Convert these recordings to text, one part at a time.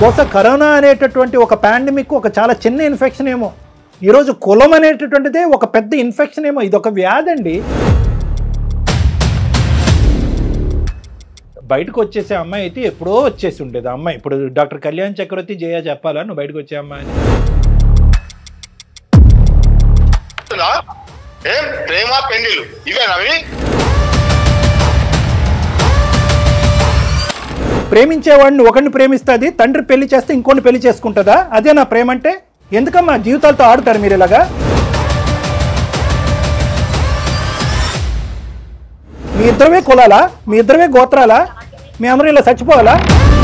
బహుశా కరోనా అనేటటువంటి ఒక పాండమిక్ ఒక చాలా చిన్న ఇన్ఫెక్షన్ ఏమో, ఈరోజు కులం అనేటటువంటిదే ఒక పెద్ద ఇన్ఫెక్షన్ ఏమో. ఇది ఒక వ్యాధి అండి. బయటకు వచ్చేసే అమ్మాయి అయితే ఎప్పుడో వచ్చేసి ఉండేది అమ్మాయి. ఇప్పుడు డాక్టర్ కళ్యాణ్ చక్రవర్తి జయ చెప్పాలా నువ్వు బయటకు వచ్చే అమ్మాయి ప్రేమ పెళ్లిలు ఇవేనవి. ప్రేమించేవాడిని ఒకరిని ప్రేమిస్తుంది, తండ్రి పెళ్లి చేస్తే ఇంకోని పెళ్లి చేసుకుంటుందా? అదే నా ప్రేమ అంటే? ఎందుకమ్మా జీవితాలతో ఆడుతారు మీరు ఇలాగా? మీ ఇద్దరమే కులాలా? మీ ఇద్దరమే గోత్రాలా? మీ అందరూ ఇలా చచ్చిపోవాలా?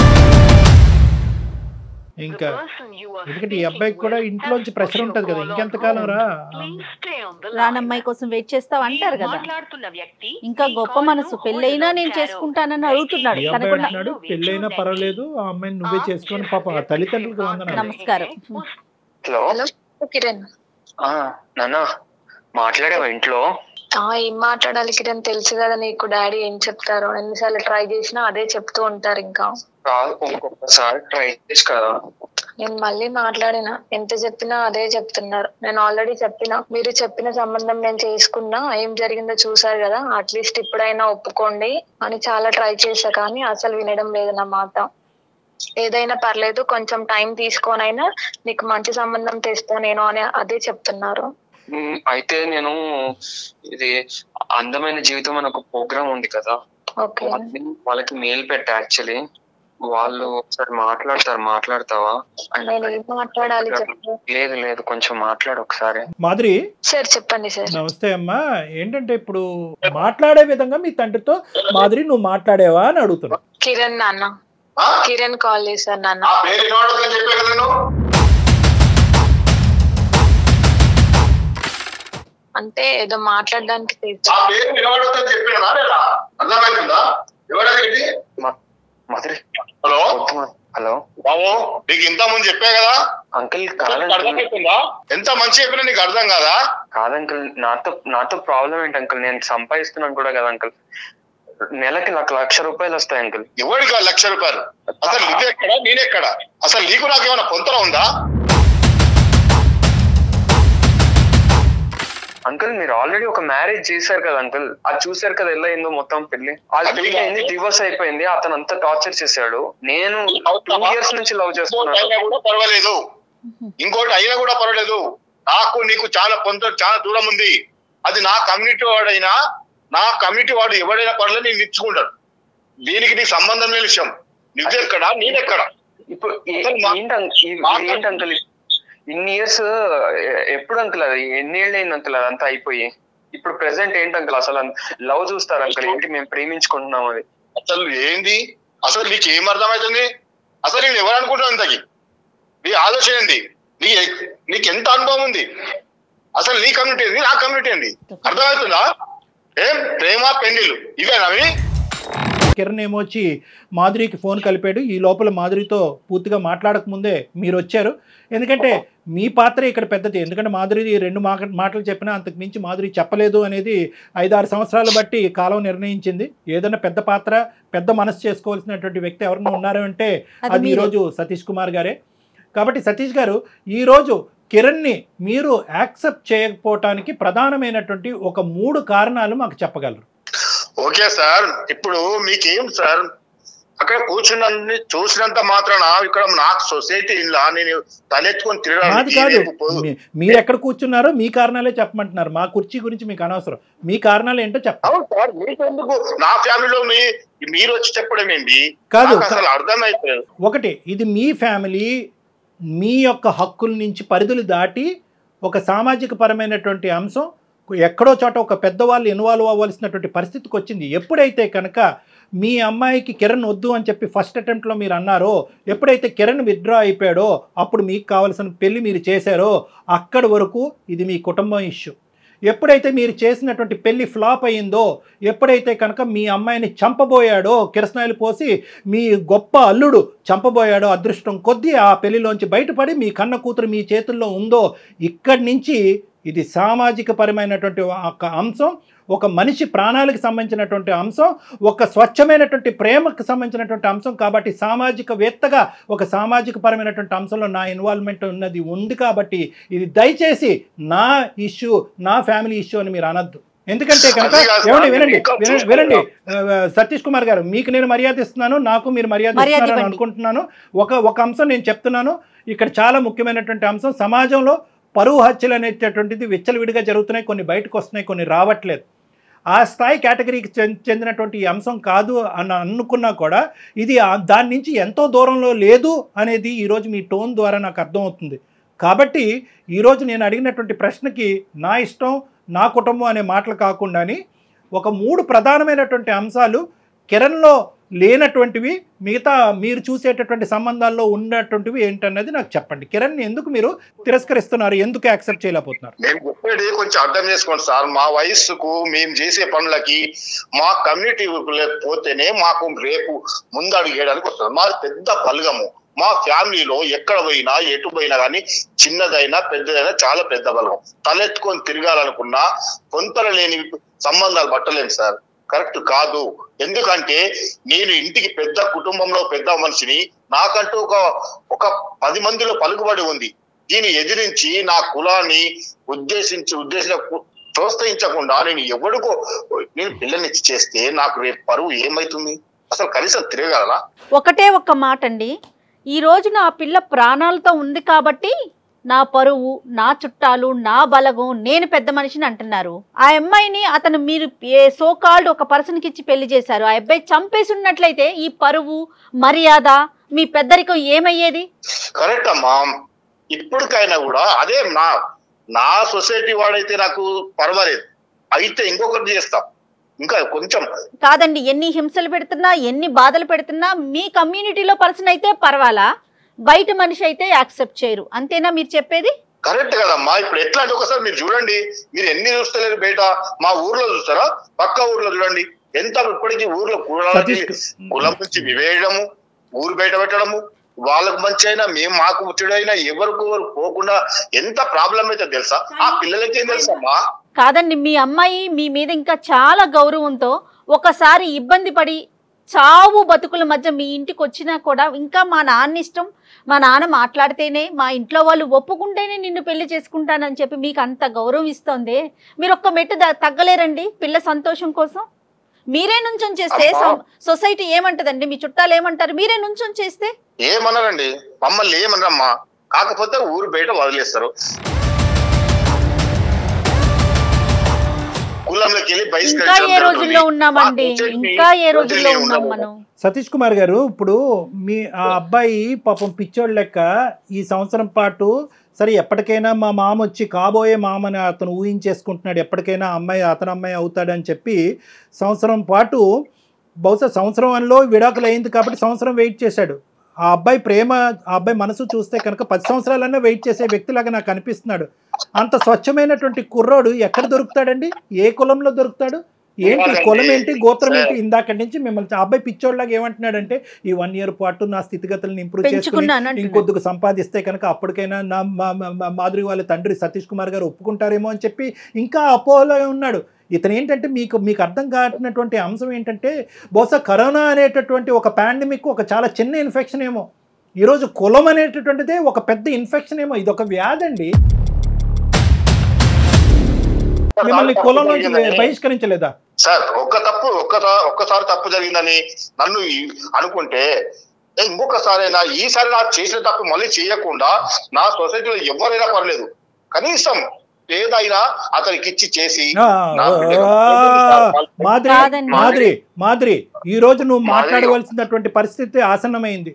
ఇంకా ఎందుకంటే ఈ అబ్బాయికి కూడా ఇంట్లోంచి ప్రెషర్ ఉంటుంది కదా, ఇంకెంతకాలం రానమ్మాయి కోసం వెయిట్ చేస్తావు అంటారు కదా. ఇంకా గొప్ప మనసు, పెళ్ళైనా నేను చేసుకుంటానని అడుగుతున్నాడు. అంటున్నాడు పెళ్ళైనా పర్వాలేదు ఆ అమ్మాయిని నువ్వే చేసుకొని పాప తల్లిదండ్రులకు వందనాలు. నమస్కారం. హలో కిరణ్, నాన్న మాట్లాడావా ఇంట్లో? ఏం మాట్లాడాలి కిరణ్, తెలుసు కదా నీకు డాడీ ఏం చెప్తారో. ఎన్నిసార్లు ట్రై చేసినా అదే చెప్తూ ఉంటారు. ఇంకా ఇంకొకసారి ట్రై చేసి కదా. నేను మళ్ళీ మాట్లాడినా, ఎంత చెప్పినా అదే చెప్తున్నారు. నేను ఆల్రెడీ చెప్పినా, మీరు చెప్పిన సంబంధం నేను చేసుకున్నా, ఏం జరిగిందో చూసారు కదా, అట్లీస్ట్ ఇప్పుడైనా ఒప్పుకోండి అని చాలా ట్రై చేశా, కానీ అసలు వినడం లేదు నా మాట. ఏదైనా పర్లేదు, కొంచెం టైం తీసుకొనైనా నీకు మంచి సంబంధం తెస్తా నేను అని అదే చెప్తున్నారు. అయితే నేను ఇది అందమైన జీవితం అని ఒక ప్రోగ్రామ్ ఉంది కదా, వాళ్ళకి మెయిల్ పెట్టా. యాక్చువల్లీ వాళ్ళు ఒకసారి మాట్లాడతావా? మాట్లాడాలి. లేదు లేదు, కొంచెం మాట్లాడు ఒకసారి. మాధురి సార్ చెప్పండి సార్. నమస్తే అమ్మా. ఏంటంటే ఇప్పుడు మాట్లాడే విధంగా మీ తండ్రితో మాధురి నువ్వు మాట్లాడేవా అని అడుగుతున్నా. కిరణ్ నాన్న, కిరణ్ కాల్ చేశారు నాన్న. అంటే ఏదో మాట్లాడడానికి హలో హలో బాబు, నీకు ఇంత ముందు చెప్పా కదా అంకుల్. ఎంత మంచి చెప్పినా నీకు అర్థం కాదా? కాదంకుల్, నాతో ప్రాబ్లం ఏంటి అంకుల్? నేను సంపాదిస్తున్నాను కూడా కదా అంకుల్. నెలకి నాకు 1,00,000 రూపాయలు వస్తాయి అంకుల్. ఎవరికి 1,00,000 రూపాయలు? అసలు నువ్వెక్కడ నేనెక్కడ? అసలు నీకు నాకేమైనా పొంతన ఉందా? అంకుల్ మీరు ఆల్రెడీ ఒక మ్యారేజ్ చేశారు కదా అంకుల్, అది చూసారు కదా ఎలా అయిందో మొత్తం పెళ్లి. అది పెళ్లి అయింది, డివోర్స్ అయిపోయింది. అతను అంతా టార్చర్ చేశాడు. నేను 2 years నుంచి లవ్ చేస్తున్నాను. కూడా పర్వాలేదు, ఇంకోటి అయినా కూడా పర్వాలేదు. నాకు నీకు చాలా చాలా దూరం ఉంది. అది నా కమ్యూనిటీ వాడైనా, నా కమ్యూనిటీ వాడు ఎవడైనా పర్లేదు నేను ఇచ్చుకుంటాడు. దీనికి నీకు సంబంధం లేని విషయం. నువ్వెక్కడ నేనెక్కడ? ఇప్పుడు ఏంటి అంకుల్ ఇన్ని ఇయర్స్? ఎప్పుడు అంకుల్ అది ఎన్నేళ్ళు అయింది అంకుల్ అదంతా అయిపోయి? ఇప్పుడు ప్రెసెంట్ ఏంటి అంకుల్? అసలు లవ్ చూస్తారు అంకుల్ ఏంటి? మేము ప్రేమించుకుంటున్నాం. అది అసలు ఏంది? అసలు నీకు ఏం అర్థమవుతుంది? అసలు నేను ఎవరు అనుకుంటున్నాను? ఇంతకి నీ ఆలోచన ఏంది? నీకు ఎంత అనుభవం ఉంది? అసలు నీ కమ్యూనిటీ ఏంది, నా కమ్యూనిటీ ఏంది? అర్థమవుతుందా? ఏం ప్రేమ పెళ్లిలు ఇవేనవి? కిరణ్ ఏమొచ్చి మాధురికి ఫోన్ కలిపాడు. ఈ లోపల మాధురితో పూర్తిగా మాట్లాడక ముందే మీరు వచ్చారు. ఎందుకంటే మీ పాత్ర ఇక్కడ పెద్దది. ఎందుకంటే మాధురి 2 మాటలు చెప్పినా అంతకు మించి మాధురి చెప్పలేదు అనేది 5-6 సంవత్సరాలు బట్టి కాలం నిర్ణయించింది. ఏదైనా పెద్ద పాత్ర, పెద్ద మనసు చేసుకోవాల్సినటువంటి వ్యక్తి ఎవరైనా ఉన్నారు అంటే అది ఈరోజు సతీష్ కుమార్ గారే. కాబట్టి సతీష్ గారు, ఈరోజు కిరణ్ని మీరు యాక్సెప్ట్ చేయకపోవటానికి ప్రధానమైనటువంటి ఒక 3 కారణాలు మాకు చెప్పగలరు? ఓకే సార్, ఇప్పుడు మీకేం సార్, అక్కడ కూర్చున్న చూసినంత మాత్రాన ఇక్కడ నాకు సొసైటీ ఇలా నేను తలెత్తుకొని తిరగడానికి. మీరు ఎక్కడ కూర్చున్నారో మీ కారణాలే చెప్పమంటున్నారు. మా కుర్చీ గురించి మీకు అనవసరం. మీ కారణాలు ఏంటో చెప్పండి. సార్ మీకెందుకు? నా ఫ్యామిలీలో మీరు వచ్చి చెప్పడం ఏంటి? కాదు, అసలు అర్థమైపోలేదు. ఒకటి, ఇది మీ ఫ్యామిలీ, మీ యొక్క హక్కుల నుంచి పరిధులు దాటి ఒక సామాజిక పరమైనటువంటి అంశం ఎక్కడో చోట ఒక పెద్దవాళ్ళు ఇన్వాల్వ్ అవ్వాల్సినటువంటి పరిస్థితికి వచ్చింది. ఎప్పుడైతే కనుక మీ అమ్మాయికి కిరణ్ వద్దు అని చెప్పి ఫస్ట్ అటెంప్ట్లో మీరు అన్నారో, ఎప్పుడైతే కిరణ్ విత్డ్రా అయిపోయాడో అప్పుడు మీకు కావాల్సిన పెళ్లి మీరు చేశారో అక్కడి వరకు ఇది మీ కుటుంబం ఇష్యూ. ఎప్పుడైతే మీరు చేసినటువంటి పెళ్లి ఫ్లాప్ అయ్యిందో, ఎప్పుడైతే కనుక మీ అమ్మాయిని చంపబోయాడో, కిరసనాయిలు పోసి మీ గొప్ప అల్లుడు చంపబోయాడో, అదృష్టం కొద్దీ ఆ పెళ్లిలోంచి బయటపడి మీ కన్న కూతురు మీ చేతుల్లో ఉందో, ఇక్కడి నుంచి ఇది సామాజిక పరమైనటువంటి ఒక అంశం. ఒక మనిషి ప్రాణాలకు సంబంధించినటువంటి అంశం, ఒక స్వచ్ఛమైనటువంటి ప్రేమకు సంబంధించినటువంటి అంశం. కాబట్టి సామాజికవేత్తగా ఒక సామాజిక పరమైనటువంటి అంశంలో నా ఇన్వాల్వ్మెంట్ ఉన్నది ఉంది. కాబట్టి ఇది దయచేసి నా ఇష్యూ, నా ఫ్యామిలీ ఇష్యూ అని మీరు అనద్దు. ఎందుకంటే కనుక వినండి సతీష్ కుమార్ గారు, మీకు నేను మర్యాద ఇస్తున్నాను, నాకు మీరు మర్యాద ఇస్తున్నారని అనుకుంటున్నాను. ఒక అంశం నేను చెప్తున్నాను, ఇక్కడ చాలా ముఖ్యమైనటువంటి అంశం. సమాజంలో పరువు హత్యలు అనేటటువంటిది విచ్చలవిడిగా జరుగుతున్నాయి, కొన్ని బయటకు వస్తున్నాయి, కొన్ని రావట్లేదు. ఆ స్థాయి కేటగిరీకి చెందినటువంటి ఈ అంశం కాదు అని అనుకున్నా కూడా ఇది దాని నుంచి ఎంతో దూరంలో లేదు అనేది ఈరోజు మీ టోన్ ద్వారా నాకు అర్థమవుతుంది. కాబట్టి ఈరోజు నేను అడిగినటువంటి ప్రశ్నకి నా ఇష్టం, నా కుటుంబం అనే మాటలు కాకుండాని ఒక 3 ప్రధానమైనటువంటి అంశాలు కిరణ్లో లేనటువంటివి, మిగతా మీరు చూసేటటువంటి సంబంధాల్లో ఉన్నటువంటివి ఏంటన్నది నాకు చెప్పండి. కిరణ్ ఎందుకు మీరు తిరస్కరిస్తున్నారు, ఎందుకు యాక్సెప్ట్ చేయలేకపోతున్నారు? నేను చెప్పేది కొంచెం అర్థం చేసుకోండి సార్. మా వయస్సుకు మేము చేసే పనులకి మా కమ్యూనిటీ పోతేనే మాకు రేపు ముందడుగు వేయడానికి వస్తుంది. మాది పెద్ద బలగము. మా ఫ్యామిలీలో ఎక్కడ పోయినా ఎటు పోయినా కానీ చిన్నదైనా పెద్దదైనా చాలా పెద్ద బలగం. తలెత్తుకొని తిరగాలనుకున్నా పొంతలు లేని సంబంధాలు పట్టలేము సార్, కరెక్ట్ కాదు. ఎందుకంటే నేను ఇంటికి పెద్ద కుటుంబంలో పెద్ద మనిషిని, నాకంటూ ఒక 10 మందిలో పలుకుబడి ఉంది. దీన్ని ఎదిరించి నా కులాన్ని ప్రోత్సహించకుండా నేను పిల్లల్ని చేస్తే నాకు రేపు పరువు ఏమైతుంది? అసలు కనీసం తిరగలనా? ఒకటే ఒక్క మాట అండి, ఈ రోజు నా పిల్ల ప్రాణాలతో ఉంది కాబట్టి నా పరువు, నా చుట్టాలు, నా బలగం, నేను పెద్ద మనిషిని అంటున్నారు. ఆ అమ్మాయిని అతను మీరు సో కాల్డ్ ఒక పర్సన్కి ఇచ్చి పెళ్లి చేశారు. ఆ అబ్బాయి చంపేసి ఉన్నట్లయితే ఈ పరువు, మర్యాద, మీ పెద్దరికం ఏమయ్యేది? కరెక్ట్ అమ్మా. ఇప్పటికైనా కూడా అదే నా సొసైటీ వాడైతే నాకు పర్వాలేదు, అయితే ఇంకొకటి చేస్తాం. ఇంకా కొంచెం కాదండి, ఎన్ని హింసలు పెడుతున్నా, ఎన్ని బాధలు పెడుతున్నా మీ కమ్యూనిటీలో పర్సన్ అయితే పర్వాలా, బయట మనిషి అయితే యాక్సెప్ట్ చేయరు. అంతేనా మీరు చెప్పేది? కరెక్ట్ కదమ్మా. ఇప్పుడు ఎట్లా అంటే ఒకసారి మీరు చూడండి, మీరు ఎన్ని చూస్తలేరు బయట, మా ఊర్లో చూస్తారా, పక్క ఊర్లో చూడండి ఎంత ఇప్పటికీ ఊర్లో కులం నుంచి వివేయడము, ఊరు బయట పెట్టడము, వాళ్ళకు మంచి అయినా మేము మాకు ముచ్చడైనా ఎవరికి పోకుండా ఎంత ప్రాబ్లం అయితే తెలుసా? ఆ పిల్లలకి ఏం తెలుసమ్మా? కాదండి, మీ అమ్మాయి మీ మీద ఇంకా చాలా గౌరవంతో ఒకసారి ఇబ్బంది పడి చావు బతుకుల మధ్య మీ ఇంటికి వచ్చినా కూడా ఇంకా మా నాన్న ఇష్టం, మా నాన్న మాట్లాడితేనే, మా ఇంట్లో వాళ్ళు ఒప్పుకుంటేనే నిన్ను పెళ్లి చేసుకుంటానని చెప్పి మీకు అంత గౌరవం ఇస్తోంది. మీరు ఒక్క మెట్టు తగ్గలేరండి పిల్ల సంతోషం కోసం? మీరే నుంచొని చేస్తే సొసైటీ ఏమంటదండి, మీ చుట్టాలు ఏమంటారు? మీరే నుంచొని చేస్తే ఏమన్నారండి? మమ్మల్ని ఏమన్నారమ్మా, కాకపోతే ఊరు బయట వదిలేస్తారు. ఇంకా ఏ రోజుల్లో ఉన్నామండి, ఇంకా ఏ రోజుల్లో ఉన్నాం మనం. సతీష్ కుమార్ గారు, ఇప్పుడు ఆ అబ్బాయి పాపం పిచ్చోళ్ళ లెక్క ఈ సంవత్సరం పాటు సరే ఎప్పటికైనా మా మామ వచ్చి కాబోయే మామని అతను ఊహించేసుకుంటున్నాడు, ఎప్పటికైనా అతని అమ్మాయి అవుతాడని చెప్పి సంవత్సరం పాటు, బహుశా సంవత్సరంలో విడాకులు అయింది కాబట్టి సంవత్సరం వెయిట్ చేశాడు. ఆ అబ్బాయి ప్రేమ, ఆ అబ్బాయి మనసు చూస్తే కనుక 10 సంవత్సరాలన్నా వెయిట్ చేసే వ్యక్తిలాగా నాకు అనిపిస్తున్నాడు. అంత స్వచ్ఛమైనటువంటి కుర్రోడు ఎక్కడ దొరుకుతాడండి? ఏ కులంలో దొరుకుతాడు? ఏంటి కులం ఏంటి, గోత్రం ఏంటి? ఇందాకటి నుంచి మిమ్మల్ని ఆ అబ్బాయి పిచ్చోళ్ళలాగా ఏమంటున్నాడంటే ఈ 1 year పాటు నా స్థితిగతులను ఇంప్రూవ్ చేసుకుని ఇంకొద్దుకు సంపాదిస్తే కనుక అప్పటికైనా నా మాధురి వాళ్ళ తండ్రి సతీష్ కుమార్ గారు ఒప్పుకుంటారేమో అని చెప్పి ఇంకా అపోలో ఉన్నాడు. ఇతను ఏంటంటే మీకు అర్థం కానటువంటి అంశం ఏంటంటే, బహుశా కరోనా అనేటటువంటి ఒక పాండమిక్ ఒక చాలా చిన్న ఇన్ఫెక్షన్ ఏమో, ఈరోజు కులం అనేటటువంటిదే ఒక పెద్ద ఇన్ఫెక్షన్ ఏమో. ఇది ఒక వ్యాధి అండి. మిమ్మల్ని కులం నుంచి బహిష్కరించలేదా సార్? ఒక్కసారి తప్పు జరిగిందని నన్ను అనుకుంటే ఇంకొకసారైనా, ఈసారి నా చేసిన తప్పు మళ్ళీ చేయకుండా నా సొసైటీలో ఎవరైనా పర్లేదు, కనీసం ఏదైనా అతనికి ఇచ్చి చేసి. మాధురి ఈ రోజు నువ్వు మాట్లాడవలసినటువంటి పరిస్థితి ఆసన్నమైంది.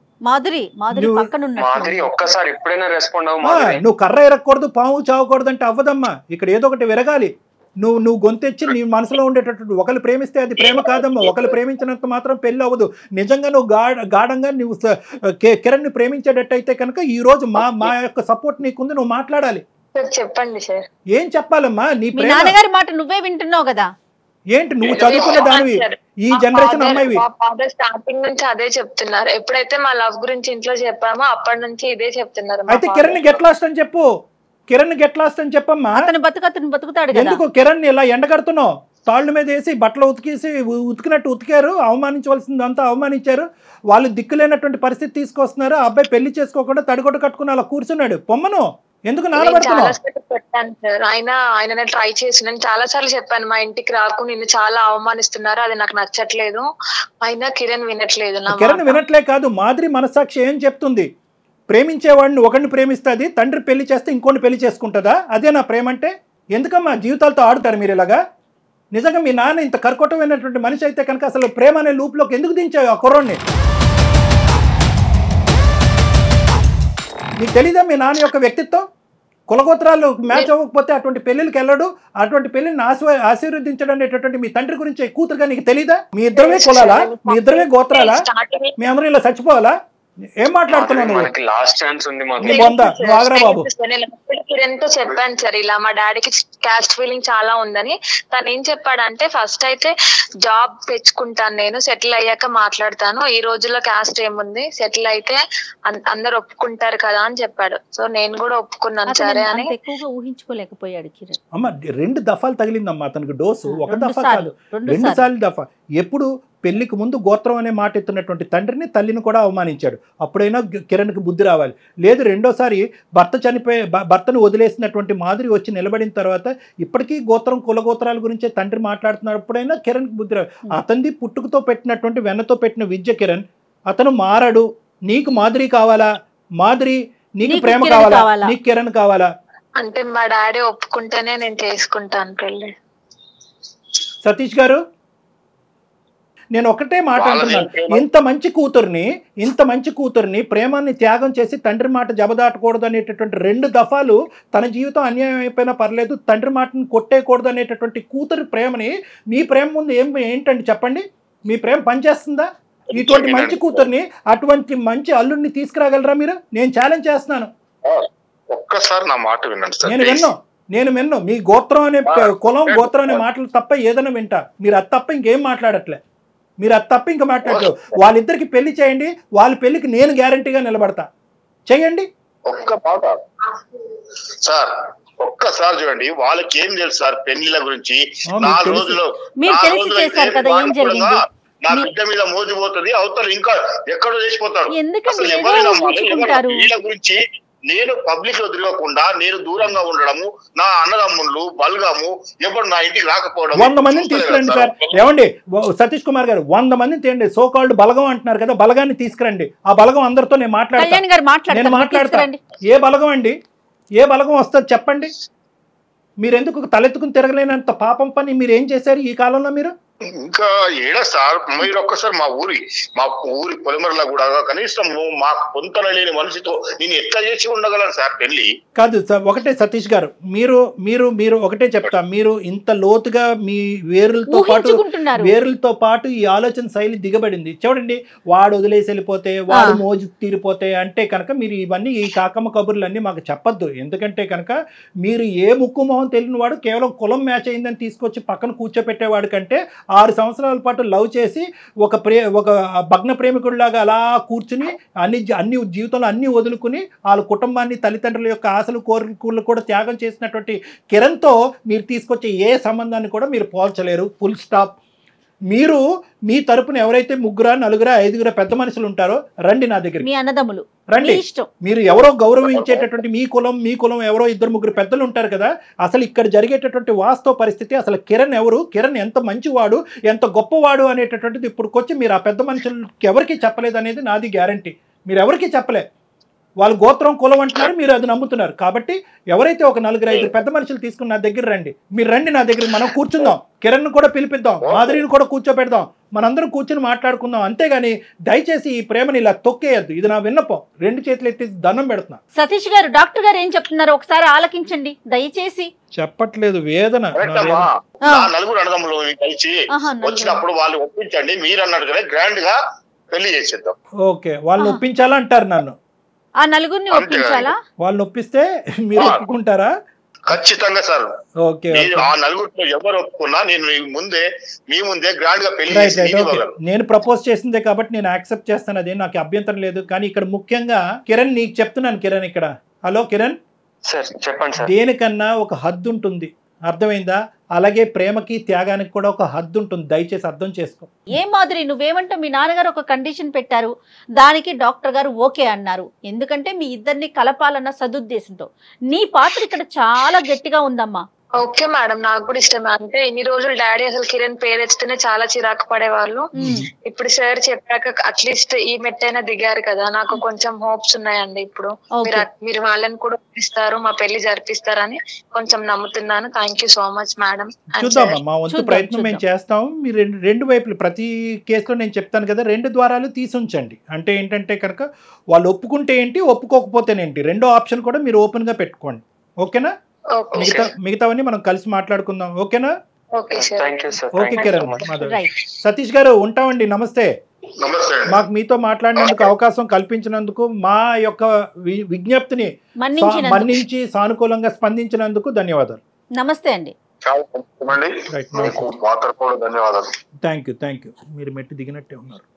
ఒక్కసారి ఎప్పుడైనా రెస్పాండ్ నువ్వు కర్ర ఎరగకూడదు, పాము చావకూడదు అంటే అవ్వదమ్మా. ఇక్కడ ఏదో ఒకటి విరగాలి. నువ్వు గొంతెచ్చి నీ మనసులో ఉండేటటువంటి, ఒకరు ప్రేమిస్తే అది ప్రేమ కాదమ్మా. ఒకరు ప్రేమించినంత మాత్రం పెళ్లి అవ్వదు. నిజంగా నువ్వు గాఢంగా నువ్వు కిరణ్ ని ప్రేమించేటట్టయితే కనుక ఈ రోజు మా యొక్క సపోర్ట్ నీకుంది, నువ్వు మాట్లాడాలి. చెప్పండి సార్. ఏం చెప్పాలమ్మా? నీ నాన్నగారి మాట నువ్వే వింటున్నావు కదా, ఏంటి నువ్వు చదువుకున్న దానివి, ఈ జనరేషన్ అమ్మాయివి. స్టార్టింగ్ నుంచి అదే చెప్తున్నారు. ఎప్పుడైతే మా లవ్ గురించి ఇంట్లో చెప్పామో అప్పటి నుంచి ఇదే చెప్తున్నారు. అయితే కిరణ్ గెట్ లాస్ట్ అని చెప్పు, కిరణ్ గెట్ లాస్ట్ అని చెప్పమ్మా. అతను బతుకుతాడు. ఎందుకు కిరణ్ ఇలా ఎండగడుతున్నావు? తాళ్ళ మీద వేసి బట్టలు ఉతికేసి ఉతికినట్టు ఉతికారు, అవమానించవలసిందంతా అవమానించారు. వాళ్ళు దిక్కులేనటువంటి పరిస్థితి తీసుకొస్తున్నారు. ఆ అబ్బాయి పెళ్లి చేసుకోకుండా తడిగొడ్డ కట్టుకుని అలా కూర్చున్నాడు. పొమ్మను, ఎందుకు నానబడుతున్నావు? చెప్పాను సార్, ఆయన ట్రై చేసి నేను చాలా సార్లు చెప్పాను, మా ఇంటికి రాకు, నిన్ను చాలా అవమానిస్తున్నారు, అది నాకు నచ్చట్లేదు. అయినా కిరణ్ వినట్లేదు. కిరణ్ వినట్లే కాదు, మాదిరి మనస్సాక్షి ఏం చెప్తుంది? ప్రేమించేవాడిని ఒకరిని ప్రేమిస్తుంది, తండ్రి పెళ్లి చేస్తే ఇంకోటి పెళ్లి చేసుకుంటుందా? అదే నా ప్రేమ అంటే? ఎందుకమ్మా జీవితాలతో ఆడుతారు మీరు ఇలాగా? నిజంగా మీ నాన్న ఇంత కర్కోటమైనటువంటి మనిషి అయితే కనుక అసలు ప్రేమ అనే లూప్లోకి ఎందుకు దించావు ఆ కుర్రోడిని? నీకు తెలీదా మీ నాన్న యొక్క వ్యక్తిత్వం? కులగోత్రాలు మ్యాచ్ అవ్వకపోతే అటువంటి పెళ్లికి వెళ్ళడు, అటువంటి పెళ్లిని ఆశీర్వదించడం అనేటటువంటి మీ తండ్రి గురించి కూతురుగా నీకు తెలీదా? మీ ఇద్దరమే కులాలా? మీ ఇద్దరమే గోత్రాలా? మీ అందరూ ఇలా చచ్చిపోవాలా? ఏం మాట్లాడుతున్నాను? లాస్ట్ ఛాన్స్ ఉంది బాబు. కిరణ్ తో చెప్పాను సార్, ఇలా మా డాడీకి క్యాస్ట్ ఫీలింగ్ చాలా ఉందని. తను ఏం చెప్పాడంటే, ఫస్ట్ అయితే జాబ్ తెచ్చుకుంటాను, నేను సెటిల్ అయ్యాక మాట్లాడతాను, ఈ రోజుల్లో క్యాస్ట్ ఏముంది, సెటిల్ అయితే అందరు ఒప్పుకుంటారు కదా అని చెప్పాడు. సో నేను కూడా ఒప్పుకున్నాను సరే అని. ఎక్కువగా ఊహించుకోలేకపోయాడు కిరణ్. అమ్మ 2 దఫాలు తగిలిందమ్మా అతనికి డోసు, ఒక దఫా కాదు 2 సార్లు దఫా. ఎప్పుడు పెళ్లికి ముందు గోత్రం అనే మాట ఎత్తున్నటువంటి తండ్రిని, తల్లిని కూడా అవమానించాడు. అప్పుడైనా కిరణ్కి బుద్ధి రావాలి. లేదు రెండోసారి భర్తను వదిలేసినటువంటి మాదిరి వచ్చి నిలబడిన తర్వాత ఇప్పటికీ గోత్రం కులగోత్రాల గురించే తండ్రి మాట్లాడుతున్నప్పుడైనా కిరణ్కి బుద్ధి రావాలి. అతనిది పుట్టుకతో పెట్టినటువంటి వెన్నతో పెట్టిన విద్య కిరణ్. అతను మారాడు. నీకు మాదిరి కావాలా? మాదిరి నీకు ప్రేమ కావాలా? నీకు కిరణ్ కావాలా? అంటే మా డాడీ ఒప్పుకుంటేనే నేను చేసుకుంటాను పెళ్లి. సతీష్ గారు, నేను ఒకటే మాట అంటున్నాను, ఇంత మంచి కూతుర్ని ప్రేమాన్ని త్యాగం చేసి తండ్రి మాట జబదాటకూడదు అనేటటువంటి 2 దఫాలు తన జీవితం అన్యాయం అయిపోయినా పర్లేదు, తండ్రి మాటను కొట్టేయకూడదు అనేటటువంటి కూతురి ప్రేమని మీ ప్రేమ ముందు ఏంటండి చెప్పండి? మీ ప్రేమ పనిచేస్తుందా? ఇటువంటి మంచి కూతుర్ని, అటువంటి మంచి అల్లుడిని తీసుకురాగలరా మీరు? నేను ఛాలెంజ్ చేస్తున్నాను. ఒక్కసారి నా మాట వినండి. నేను విన్ను మీ గోత్రం అనే కులం గోత్రం అనే మాటలు తప్ప ఏదైనా వింటా. మీరు అది తప్ప ఇంకేం మాట్లాడట్లే. మీరు అది తప్ప ఇంకా మాట్లాడలేదు. వాళ్ళిద్దరికి పెళ్లి చేయండి, వాళ్ళ పెళ్లికి నేను గ్యారంటీగా నిలబడతా. చేయండి. ఒక్కసారి చూడండి, వాళ్ళకి ఏం తెలుసు సార్ పెళ్లిల గురించి? 4 రోజులు నా బిడ్డ మీద మోజిపోతుంది, అవతల ఇంకా ఎక్కడో చేసిపోతాడు. వీళ్ళ గురించి నేను పబ్లిక్ లో తిరగకుండా, నేను దూరంగా ఉండడము, నా అన్నదమ్ముళ్ళు బలగము ఎప్పుడు నా ఇంటికి రాకపోవడం. 100 మందిని తీసుకురండి సార్. ఏమండి సతీష్ కుమార్ గారు, 100 మందిని తేండి. సో కాల్డ్ బలగం అంటున్నారు కదా, బలగాన్ని తీసుకురండి. ఆ బలగం అందరితో నేను మాట్లాడతాను. ఏ బలగం అండి? ఏ బలగం వస్తుంది చెప్పండి? మీరెందుకు తలెత్తుకుని తిరగలేనంత పాపం పని మీరు ఏం చేశారు ఈ కాలంలో? మీరు ఇంకా ఏడా సార్, మీరు ఒక్కసారి మా ఊరి పొలిమరలో కూడా కనీసం మాకు పొంతన లేని మనిషితో నేను ఎట్లా చేసి ఉండగలను సార్ పెళ్లి? కాదు సార్, ఒకటే సతీష్ గారు, మీరు ఒకటే చెప్తా, మీరు ఇంత లోతుగా మీ వేరులతో పాటు ఈ ఆలోచన శైలి దిగబడింది. చూడండి, వాడు వదిలేసి వెళ్ళిపోతే, వాడు మోజు తీరిపోతే అంటే కనుక మీరు ఇవన్నీ ఈ కాకమ్మ కబుర్లన్నీ మాకు చెప్పొద్దు. ఎందుకంటే కనుక మీరు ఏ ముక్కు మొహం తెలియని వాడు కేవలం కులం మ్యాచ్ అయిందని తీసుకొచ్చి పక్కన కూర్చోపెట్టేవాడు కంటే 6 సంవత్సరాల పాటు లవ్ చేసి ఒక భగ్న ప్రేమికుడిలాగా అలా కూర్చుని అన్ని జీవితంలో అన్ని వదులుకుని వాళ్ళ కుటుంబాన్ని, తల్లిదండ్రుల యొక్క ఆశలు కోరికలు కూడా త్యాగం చేసినటువంటి కిరణ్తో మీరు తీసుకొచ్చే ఏ సంబంధాన్ని కూడా మీరు పోల్చలేరు. Full stop. మీరు మీ తరపున ఎవరైతే 3, 4, 5 పెద్ద మనుషులు ఉంటారో రండి నా దగ్గర, మీ అన్నదమ్ములు రండి. మీరు ఎవరో గౌరవించేటటువంటి మీ కులం ఎవరో 2, 3 పెద్దలు ఉంటారు కదా. అసలు ఇక్కడ జరిగేటటువంటి వాస్తవ పరిస్థితి, అసలు కిరణ్ ఎవరు, కిరణ్ ఎంత మంచివాడు, ఎంత గొప్పవాడు అనేటటువంటిది ఇప్పుడుకొచ్చి మీరు ఆ పెద్ద మనుషులకి ఎవరికి చెప్పలేదు అనేది నాది గ్యారంటీ. మీరు ఎవరికి చెప్పలే. వాళ్ళు గోత్రం కులం అంటున్నారు, మీరు అది నమ్ముతున్నారు. కాబట్టి ఎవరైతే ఒక 4, 5 పెద్ద మనుషులు తీసుకుని నా దగ్గర రండి. మీరు రండి నా దగ్గర, మనం కూర్చుందాం. కిరణ్ కూడా పిలిపిద్దాం, మాధురిని కూడా కూర్చోపెడదాం, మనందరం కూర్చుని మాట్లాడుకుందాం. అంతేగాని దయచేసి ఈ ప్రేమని ఇలా తొక్కేయద్దు. ఇది నా విన్నపం. 2 చేతులు ఎత్తి దండం పెడుతున్నా. సతీష్ గారు, డాక్టర్ గారు ఏం చెప్తున్నారు ఒకసారి ఆలకించండి దయచేసి. చెప్పట్లేదు, వేదన. 4 అన్నదమ్ములు కలిసి వచ్చినప్పుడు వాళ్ళు ఒప్పించండి. మీరు అన్నారు కదా, గ్రాండ్ గా పెళ్లి చేసేద్దాం. ఓకే, వాళ్ళని ఒప్పించాలంటారు నన్ను. ఆ 4 ఒప్పించాలా? వాళ్ళని ఒప్పిస్తే మీరు ఒప్పుకుంటారా? ఖచ్చితంగా సార్. ఓకే, ఆ 4 ఎవరు ఒప్పుకున్నా నేను మీ ముందే గ్రాండ్ గా పెళ్లి. నేను ప్రపోజ్ చేసిందే కాబట్టి నేను యాక్సెప్ట్ చేస్తాను, అదే నాకు అభ్యంతరం లేదు. కానీ ఇక్కడ ముఖ్యంగా కిరణ్ నీకు చెప్తున్నాను. కిరణ్ ఇక్కడ, హలో కిరణ్, చెప్పండి సార్. దేనికన్నా ఒక హద్దు ఉంటుంది, అర్థమైందా? అలాగే ప్రేమకి త్యాగానికి కూడా ఒక హద్దు ఉంటుంది, దయచేసి అర్థం చేసుకో. ఏం మాధురి నువ్వేమంటావు? మీ నాన్నగారు ఒక కండిషన్ పెట్టారు, దానికి డాక్టర్ గారు ఓకే అన్నారు, ఎందుకంటే మీ ఇద్దరిని కలపాలన్న సదుద్దేశంతో. నీ పాత్ర ఇక్కడ చాలా గట్టిగా ఉందమ్మా. ఓకే మేడం, నాకు కూడా ఇష్టమే. అంటే ఇన్ని రోజులు డాడీ అసలు కిరణ్ పేరు ఎత్తితేనే చాలా చిరాకు పడేవాళ్ళు. ఇప్పుడు సార్ చెప్పాక అట్లీస్ట్ ఈ మెట్టైనా దిగారు కదా, నాకు కొంచెం హోప్స్ ఉన్నాయండి. ఇప్పుడు మీరు వాళ్ళని కూడా ఇస్తారు, మా పెళ్లి జరిపిస్తారని కొంచెం నమ్ముతున్నాను. Thank you so much madam. చూద్దాం, మా వంతు ప్రయత్నం మేము చేస్తాం. మీరు రెండు వైపులు, ప్రతి కేసులో నేను చెప్తాను కదా, 2 ద్వారాలు తీసి ఉంచండి. అంటే ఏంటంటే కనుక వాళ్ళు ఒప్పుకుంటే ఏంటి, ఒప్పుకోకపోతేనేంటి, రెండో ఆప్షన్ కూడా మీరు ఓపెన్ గా పెట్టుకోండి. ఓకేనా? మిగతావన్నీ మనం కలిసి మాట్లాడుకుందాం. ఓకేనా? ఓకే కిరణ్. సతీష్ గారు ఉంటామండి. నమస్తే. మాకు మీతో మాట్లాడినందుకు అవకాశం కల్పించినందుకు, మా యొక్క విజ్ఞప్తిని మన్నించి సానుకూలంగా స్పందించినందుకు ధన్యవాదాలు. నమస్తే అండి. ధన్యవాదాలు. Thank you. మీరు మెట్టు దిగినట్టే ఉన్నారు.